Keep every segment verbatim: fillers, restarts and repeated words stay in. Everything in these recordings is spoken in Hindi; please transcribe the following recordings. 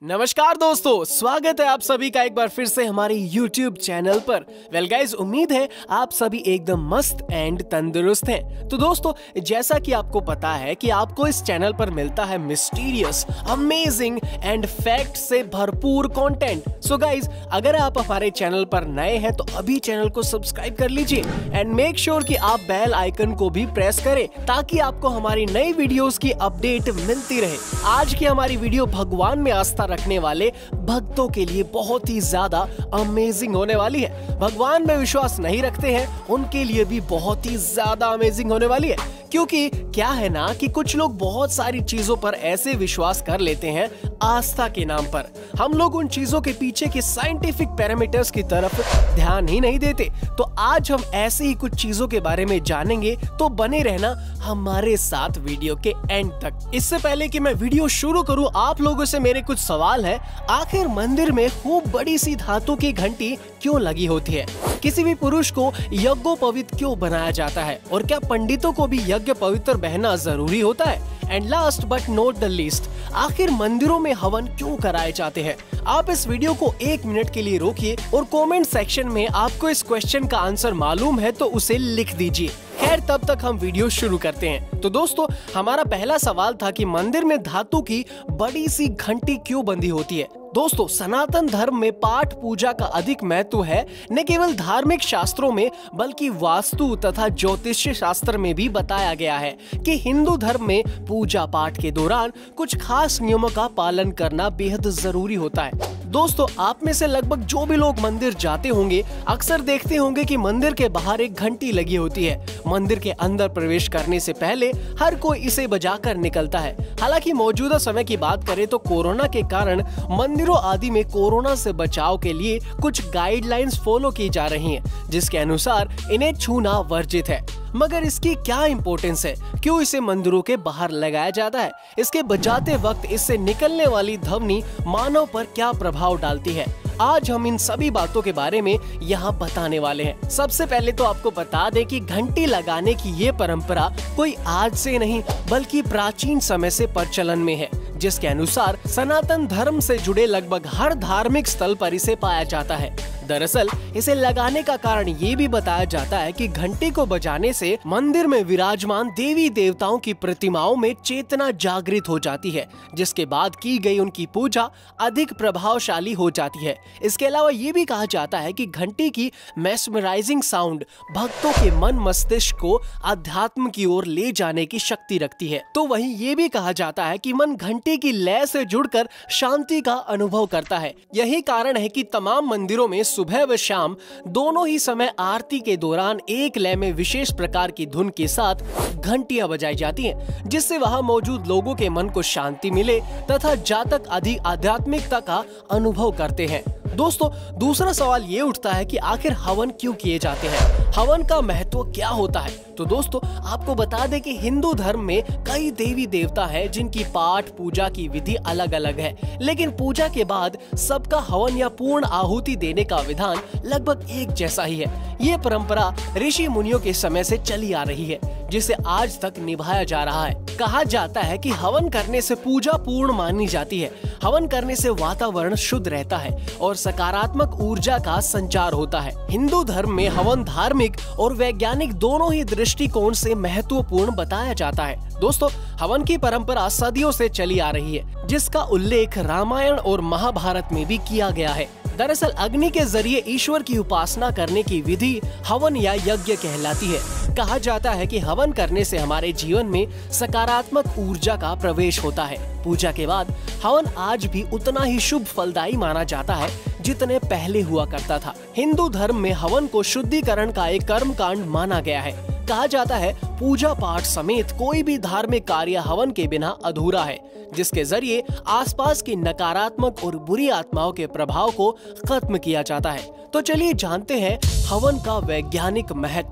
नमस्कार दोस्तों, स्वागत है आप सभी का एक बार फिर से हमारे YouTube चैनल पर। वेल गाइस, उम्मीद है आप सभी एकदम मस्त एंड तंदुरुस्त हैं। तो दोस्तों, जैसा कि आपको पता है कि आपको इस चैनल पर मिलता है मिस्टीरियस, अमेजिंग एंड फैक्ट से भरपूर कंटेंट। सो गाइस, अगर आप हमारे चैनल पर नए हैं तो अभी चैनल को सब्सक्राइब कर लीजिए एंड मेक श्योर कि आप बेल आइकन को भी प्रेस करें ताकि आपको हमारी नई वीडियोस की अपडेट मिलती रहे। आज की हमारी वीडियो भगवान में आस्था रखने वाले भक्तों के लिए बहुत ही ज्यादा अमेजिंग होने वाली है। भगवान में विश्वास नहीं रखते हैं उनके लिए भी बहुत ही ज्यादा अमेजिंग होने वाली है, क्योंकि क्या है ना कि कुछ लोग बहुत सारी चीजों पर ऐसे विश्वास कर लेते हैं आस्था के नाम पर। हम लोग उन चीजों के पीछे के साइंटिफिक पैरामीटर्स की तरफ ध्यान ही नहीं देते। तो आज हम ऐसे ही कुछ चीजों के बारे में जानेंगे, तो बने रहना हमारे साथ वीडियो के एंड तक। इससे पहले कि मैं वीडियो शुरू करूं, आप लोगों से मेरे कुछ सवाल है। आखिर मंदिर में खूब बड़ी सी धातु की घंटी क्यों लगी होती है? किसी भी पुरुष को यज्ञोपवीत क्यों बनाया जाता है? और क्या पंडितों को भी यज्ञ पवित्र बहना जरूरी होता है? And last but not the least, आखिर मंदिरों में हवन क्यों कराए जाते हैं? आप इस वीडियो को एक मिनट के लिए रोकिए और कमेंट सेक्शन में आपको इस क्वेश्चन का आंसर मालूम है तो उसे लिख दीजिए। खैर, तब तक हम वीडियो शुरू करते हैं। तो दोस्तों, हमारा पहला सवाल था कि मंदिर में धातु की बड़ी सी घंटी क्यों बंधी होती है? दोस्तों, सनातन धर्म में पाठ पूजा का अधिक महत्व है। न केवल धार्मिक शास्त्रों में बल्कि वास्तु तथा ज्योतिष शास्त्र में भी बताया गया है कि हिंदू धर्म में पूजा पाठ के दौरान कुछ खास नियमों का पालन करना बेहद जरूरी होता है। दोस्तों, आप में से लगभग जो भी लोग मंदिर जाते होंगे अक्सर देखते होंगे कि मंदिर के बाहर एक घंटी लगी होती है। मंदिर के अंदर प्रवेश करने से पहले हर कोई इसे बजाकर निकलता है। हालांकि मौजूदा समय की बात करें तो कोरोना के कारण मंदिरों आदि में कोरोना से बचाव के लिए कुछ गाइडलाइंस फॉलो की जा रही हैं, जिसके अनुसार इन्हें छूना वर्जित है। मगर इसकी क्या इम्पोर्टेंस है? क्यों इसे मंदिरों के बाहर लगाया जाता है? इसके बजाते वक्त इससे निकलने वाली ध्वनि मानव पर क्या प्रभाव डालती है? आज हम इन सभी बातों के बारे में यहाँ बताने वाले हैं। सबसे पहले तो आपको बता दें कि घंटी लगाने की ये परंपरा कोई आज से नहीं बल्कि प्राचीन समय से प्रचलन में है, जिसके अनुसार सनातन धर्म से जुड़े लगभग हर धार्मिक स्थल पर इसे पाया जाता है। दरअसल इसे लगाने का कारण ये भी बताया जाता है कि घंटी को बजाने से मंदिर में विराजमान देवी देवताओं की प्रतिमाओं में चेतना जागृत हो जाती है, जिसके बाद की गई उनकी पूजा अधिक प्रभावशाली हो जाती है। इसके अलावा ये भी कहा जाता है कि घंटी की मेस्मराइजिंग साउंड भक्तों के मन मस्तिष्क को अध्यात्म की ओर ले जाने की शक्ति रखती है। तो वहीं ये भी कहा जाता है कि मन घंटी की लय से जुड़कर शांति का अनुभव करता है। यही कारण है कि तमाम मंदिरों में सुबह व शाम दोनों ही समय आरती के दौरान एक लय में विशेष प्रकार की धुन के साथ घंटियां बजाई जाती हैं, जिससे वहां मौजूद लोगों के मन को शांति मिले तथा जातक अधिक आध्यात्मिकता का अनुभव करते हैं। दोस्तों, दूसरा सवाल ये उठता है कि आखिर हवन क्यों किए जाते हैं? हवन का महत्व क्या होता है? तो दोस्तों, आपको बता दें कि हिंदू धर्म में कई देवी देवता हैं जिनकी पाठ पूजा की विधि अलग अलग है, लेकिन पूजा के बाद सबका हवन या पूर्ण आहुति देने का विधान लगभग एक जैसा ही है। ये परंपरा ऋषि मुनियों के समय से चली आ रही है, जिसे आज तक निभाया जा रहा है। कहा जाता है कि हवन करने से पूजा पूर्ण मानी जाती है। हवन करने से वातावरण शुद्ध रहता है और सकारात्मक ऊर्जा का संचार होता है। हिंदू धर्म में हवन धार्मिक और वैज्ञानिक दोनों ही दृष्टिकोण से महत्वपूर्ण बताया जाता है। दोस्तों, हवन की परंपरा सदियों से चली आ रही है, जिसका उल्लेख रामायण और महाभारत में भी किया गया है। दरअसल अग्नि के जरिए ईश्वर की उपासना करने की विधि हवन या यज्ञ कहलाती है। कहा जाता है कि हवन करने से हमारे जीवन में सकारात्मक ऊर्जा का प्रवेश होता है। पूजा के बाद हवन आज भी उतना ही शुभ फलदायी माना जाता है जितने पहले हुआ करता था। हिंदू धर्म में हवन को शुद्धिकरण का एक कर्मकांड माना गया है। कहा जाता है पूजा पाठ समेत कोई भी धार्मिक कार्य हवन के बिना अधूरा है, जिसके जरिए आसपास की नकारात्मक और बुरी आत्माओं के प्रभाव को खत्म किया जाता है। तो चलिए जानते हैं हवन का वैज्ञानिक महत्व।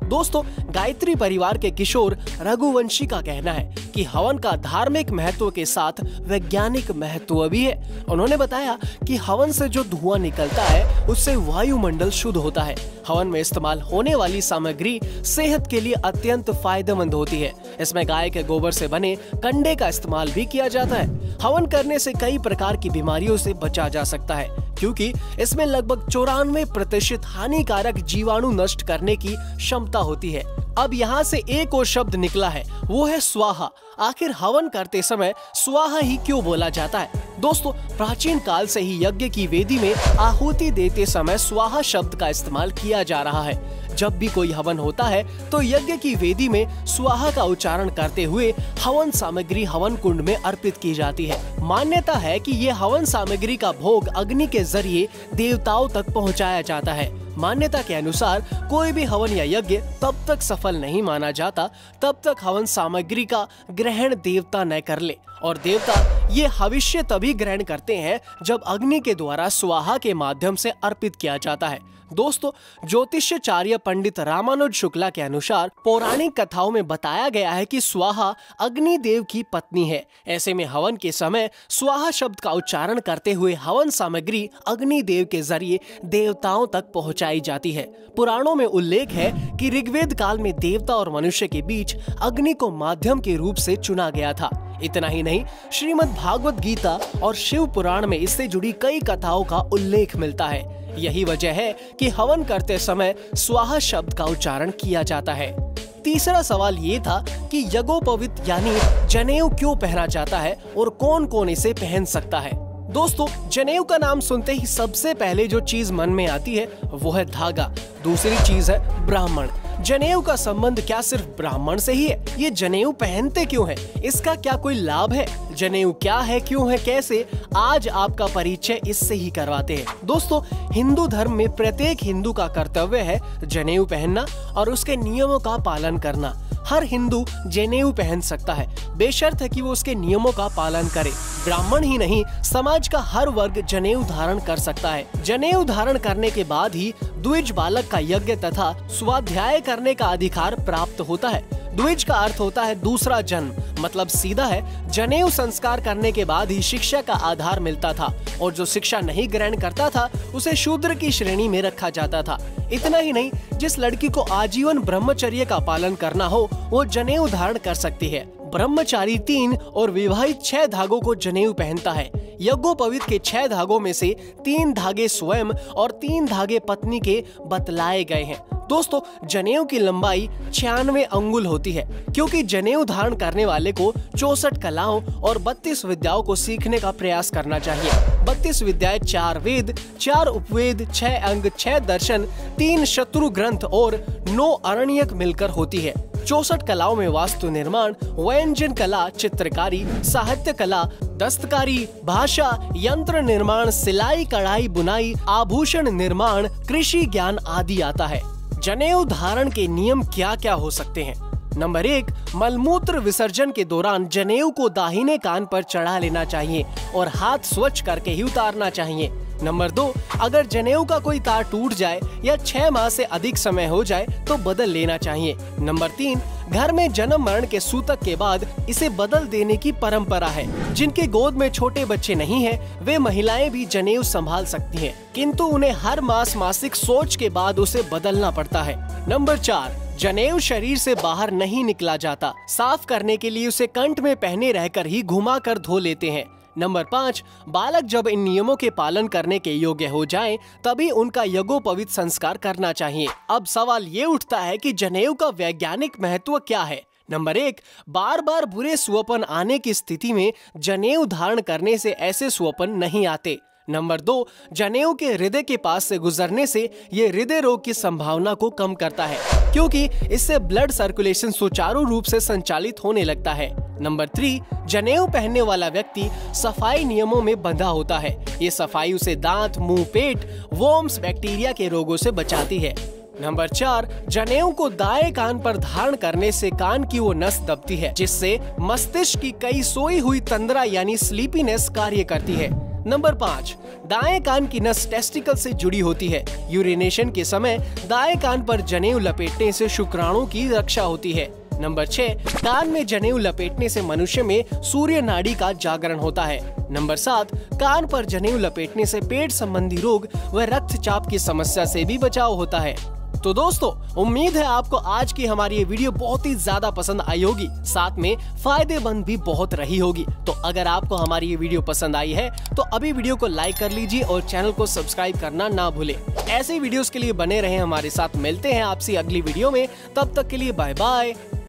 दोस्तों, गायत्री परिवार के किशोर रघुवंशी का कहना है कि हवन का धार्मिक महत्व के साथ वैज्ञानिक महत्व भी है। उन्होंने बताया कि हवन से जो धुआं निकलता है उससे वायुमंडल शुद्ध होता है। हवन में इस्तेमाल होने वाली सामग्री सेहत के लिए अत्यंत फायदेमंद होती है। इसमें गाय के गोबर से बने कंडे का इस्तेमाल भी किया जाता है। हवन करने से कई प्रकार की बीमारियों से बचा जा सकता है, क्योंकि इसमें लगभग चौरानवे प्रतिशत हानिकारक जीवाणु नष्ट करने की क्षमता होती है। अब यहाँ से एक और शब्द निकला है, वो है स्वाहा। आखिर हवन करते समय स्वाहा ही क्यों बोला जाता है? दोस्तों, प्राचीन काल से ही यज्ञ की वेदी में आहुति देते समय स्वाहा शब्द का इस्तेमाल किया जा रहा है। जब भी कोई हवन होता है तो यज्ञ की वेदी में स्वाहा का उच्चारण करते हुए हवन सामग्री हवन कुंड में अर्पित की जाती है। मान्यता है कि ये हवन सामग्री का भोग अग्नि के जरिए देवताओं तक पहुंचाया जाता है। मान्यता के अनुसार कोई भी हवन या यज्ञ तब तक सफल नहीं माना जाता तब तक हवन सामग्री का ग्रहण देवता न कर ले, और देवता ये हविष्य तभी ग्रहण करते हैं जब अग्नि के द्वारा स्वाहा के माध्यम से अर्पित किया जाता है। दोस्तों, ज्योतिषाचार्य पंडित रामानुज शुक्ला के अनुसार पौराणिक कथाओं में बताया गया है कि स्वाहा अग्नि देव की पत्नी है। ऐसे में हवन के समय स्वाहा शब्द का उच्चारण करते हुए हवन सामग्री अग्नि देव के जरिए देवताओं तक पहुंचाई जाती है। पुराणों में उल्लेख है कि ऋग्वेद काल में देवता और मनुष्य के बीच अग्नि को माध्यम के रूप से चुना गया था। इतना ही नहीं, श्रीमद् भागवत गीता और शिव पुराण में इससे जुड़ी कई कथाओं का उल्लेख मिलता है। यही वजह है कि हवन करते समय स्वाहा शब्द का उच्चारण किया जाता है। तीसरा सवाल ये था कि यज्ञोपवीत यानी जनेऊ क्यों पहना जाता है और कौन कौन इसे पहन सकता है? दोस्तों, जनेऊ का नाम सुनते ही सबसे पहले जो चीज मन में आती है वो है धागा। दूसरी चीज है ब्राह्मण। जनेऊ का संबंध क्या सिर्फ ब्राह्मण से ही है? ये जनेऊ पहनते क्यों है? इसका क्या कोई लाभ है? जनेऊ क्या है, क्यों है, कैसे? आज आपका परिचय इससे ही करवाते हैं। दोस्तों, हिंदू धर्म में प्रत्येक हिंदू का कर्तव्य है जनेऊ पहनना और उसके नियमों का पालन करना। हर हिंदू जनेऊ पहन सकता है, बेशर्त है कि वो उसके नियमों का पालन करे। ब्राह्मण ही नहीं, समाज का हर वर्ग जनेऊ धारण कर सकता है। जनेऊ धारण करने के बाद ही द्विज बालक का यज्ञ तथा स्वाध्याय करने का अधिकार प्राप्त होता है। द्विज का अर्थ होता है दूसरा जन्म, मतलब सीधा है जनेऊ संस्कार करने के बाद ही शिक्षा का आधार मिलता था, और जो शिक्षा नहीं ग्रहण करता था उसे शूद्र की श्रेणी में रखा जाता था। इतना ही नहीं, जिस लड़की को आजीवन ब्रह्मचर्य का पालन करना हो वो जनेऊ धारण कर सकती है। ब्रह्मचारी तीन और विवाहित छह धागों को जनेऊ पहनता है। यज्ञोपवीत के छह धागों में से तीन धागे स्वयं और तीन धागे पत्नी के बतलाए गए हैं। दोस्तों, जनेऊ की लंबाई छियानवे अंगुल होती है, क्योंकि जनेऊ धारण करने वाले को चौसठ कलाओं और बत्तीस विद्याओं को सीखने का प्रयास करना चाहिए। बत्तीस विद्याएं चार वेद, चार उपवेद, छह अंग, छह दर्शन, तीन शत्रु ग्रंथ और नौ अरण्यक मिलकर होती है। चौसठ कलाओं में वास्तु निर्माण, व्यंजन कला, चित्रकारी, साहित्य कला, दस्तकारी, भाषा, यंत्र निर्माण, सिलाई, कढ़ाई, बुनाई, आभूषण निर्माण, कृषि ज्ञान आदि आता है। जनेऊ धारण के नियम क्या क्या हो सकते हैं? नंबर एक, मलमूत्र विसर्जन के दौरान जनेऊ को दाहिने कान पर चढ़ा लेना चाहिए और हाथ स्वच्छ करके ही उतारना चाहिए। नंबर दो, अगर जनेऊ का कोई तार टूट जाए या छह माह से अधिक समय हो जाए तो बदल लेना चाहिए। नंबर तीन, घर में जन्म मरण के सूतक के बाद इसे बदल देने की परंपरा है। जिनके गोद में छोटे बच्चे नहीं हैं, वे महिलाएं भी जनेऊ संभाल सकती हैं, किंतु उन्हें हर मास मासिक सोच के बाद उसे बदलना पड़ता है। नंबर चार, जनेऊ शरीर से बाहर नहीं निकला जाता। साफ करने के लिए उसे कंठ में पहने रहकर ही घुमा कर धो लेते हैं। नंबर पाँच, बालक जब इन नियमों के पालन करने के योग्य हो जाएं, तभी उनका यज्ञोपवीत संस्कार करना चाहिए। अब सवाल ये उठता है कि जनेऊ का वैज्ञानिक महत्व क्या है? नंबर एक, बार बार बुरे स्वप्न आने की स्थिति में जनेऊ धारण करने से ऐसे स्वप्न नहीं आते। नंबर दो, जनेऊ के हृदय के पास से गुजरने से ये हृदय रोग की संभावना को कम करता है, क्योंकि इससे ब्लड सर्कुलेशन सुचारू रूप से संचालित होने लगता है। नंबर थ्री, जनेऊ पहनने वाला व्यक्ति सफाई नियमों में बंधा होता है। ये सफाई उसे दांत, मुंह, पेट, वोम्स, बैक्टीरिया के रोगों से बचाती है। नंबर चार, जनेऊ को दाएं कान पर धारण करने से कान की वो नस दबती है, जिससे मस्तिष्क की कई सोई हुई तंद्रा यानी स्लीपीनेस कार्य करती है। नंबर पाँच, दाएं कान की नस टेस्टिकल से जुड़ी होती है। यूरिनेशन के समय दाएं कान पर जनेऊ लपेटने से शुक्राणु की रक्षा होती है। नंबर छह, कान में जनेऊ लपेटने से मनुष्य में सूर्य नाड़ी का जागरण होता है। नंबर सात, कान पर जनेऊ लपेटने से पेट संबंधी रोग व रक्तचाप की समस्या से भी बचाव होता है। तो दोस्तों, उम्मीद है आपको आज की हमारी ये वीडियो बहुत ही ज्यादा पसंद आई होगी, साथ में फायदेमंद भी बहुत रही होगी। तो अगर आपको हमारी ये वीडियो पसंद आई है तो अभी वीडियो को लाइक कर लीजिए और चैनल को सब्सक्राइब करना ना भूलें। ऐसे वीडियोस के लिए बने रहें हमारे साथ। मिलते हैं आपसे अगली वीडियो में, तब तक के लिए बाय बाय,